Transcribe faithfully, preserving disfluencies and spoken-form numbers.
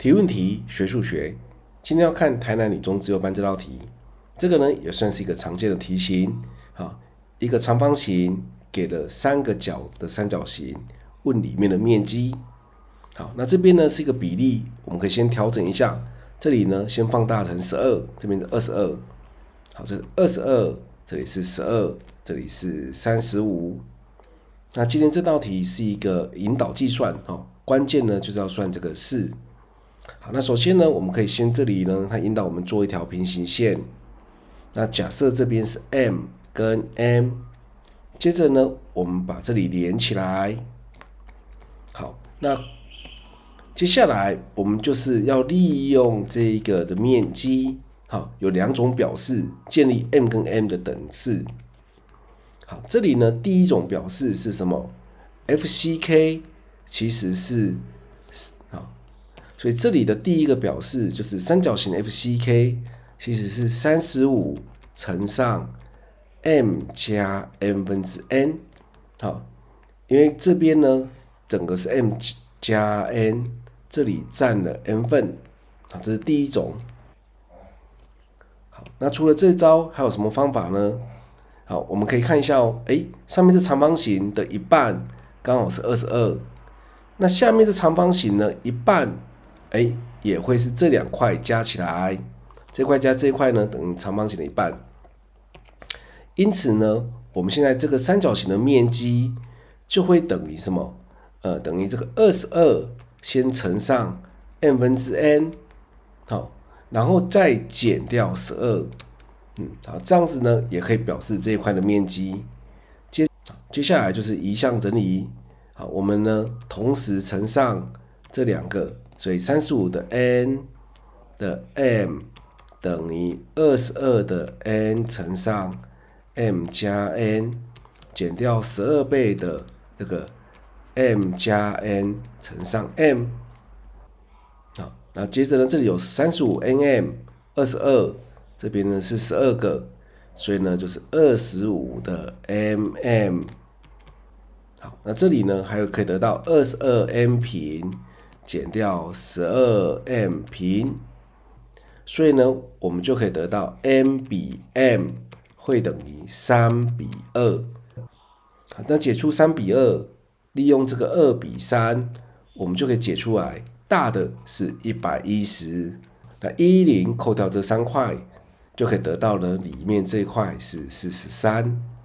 提问题学数学，今天要看台南女中自由班这道题。这个呢也算是一个常见的题型。好，一个长方形给了三个角的三角形，问里面的面积。好，那这边呢是一个比例，我们可以先调整一下。这里呢先放大成十二，这边的二十二。好，这是二十二，这里是十二，这里是三十五。那今天这道题是一个引导计算，哦，关键呢就是要算这个四。好，那首先呢，我们可以先这里呢，它引导我们做一条平行线。那假设这边是 m 跟 m， 接着呢，我们把这里连起来。好，那接下来我们就是要利用这个的面积，好，有两种表示，建立 m 跟 m 的等式。好，这里呢，第一种表示是什么 ？F C K 其实是好。所以这里的第一个表示就是三角形 F C K 其实是三十五乘上 m 加 m 分之 n。好，因为这边呢整个是 m 加 n， 这里占了 n 份。好，这是第一种。好，那除了这招还有什么方法呢？好，我们可以看一下哦。哎，上面是长方形的一半刚好是二十二，那下面这长方形呢一半。哎，也会是这两块加起来，这块加这块呢等于长方形的一半。因此呢，我们现在这个三角形的面积就会等于什么？呃，等于这个二十二先乘上 m 分之 n， 好，然后再减掉十二，嗯，好，这样子呢也可以表示这一块的面积。接接下来就是移项整理，好，我们呢同时乘上这两个。所以三十五的 n 的 m 等于二十二的 n 乘上 m 加 n 减掉十二倍的这个 m 加 n 乘上 m。好，那接着呢，这里有三十五 nm 二十二，这边呢是十二个，所以呢就是二十五的 mm。好，那这里呢还有可以得到二十二 m 平。减掉 十二 m 平，所以呢，我们就可以得到 m 比 m 会等于三比二。那解出三比二，利用这个二比三，我们就可以解出来，大的是一百一十，那十扣掉这三块，就可以得到呢里面这一块是四十三。